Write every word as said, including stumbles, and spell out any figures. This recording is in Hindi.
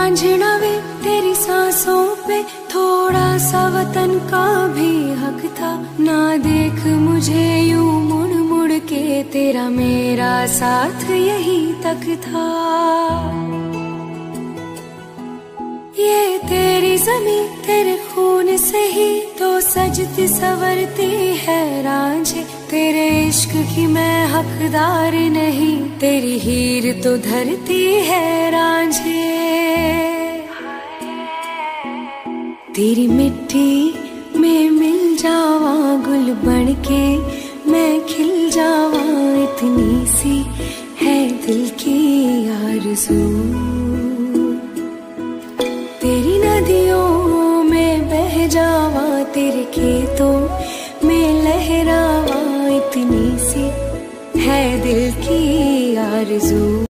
रांझना वे तेरी सांसों पे थोड़ा सा वतन का भी हक था। ना देख मुझे यूं मुड़ मुड़ के, तेरा मेरा साथ यही तक था। ये तेरी ज़मीं तेरे खून से ही तो सजती संवरती है रांझे। तेरे इश्क की मैं हकदार नहीं, तेरी हीर तो धरती है रांझे। तेरी मिट्टी में मिल जावा गुल बन के, मैं खिल जावा, इतनी सी है दिल की आरज़ू। तेरी नदियों में बह जावा, तेरे खेतों में लहरावा, इतनी सी है दिल की आरज़ू।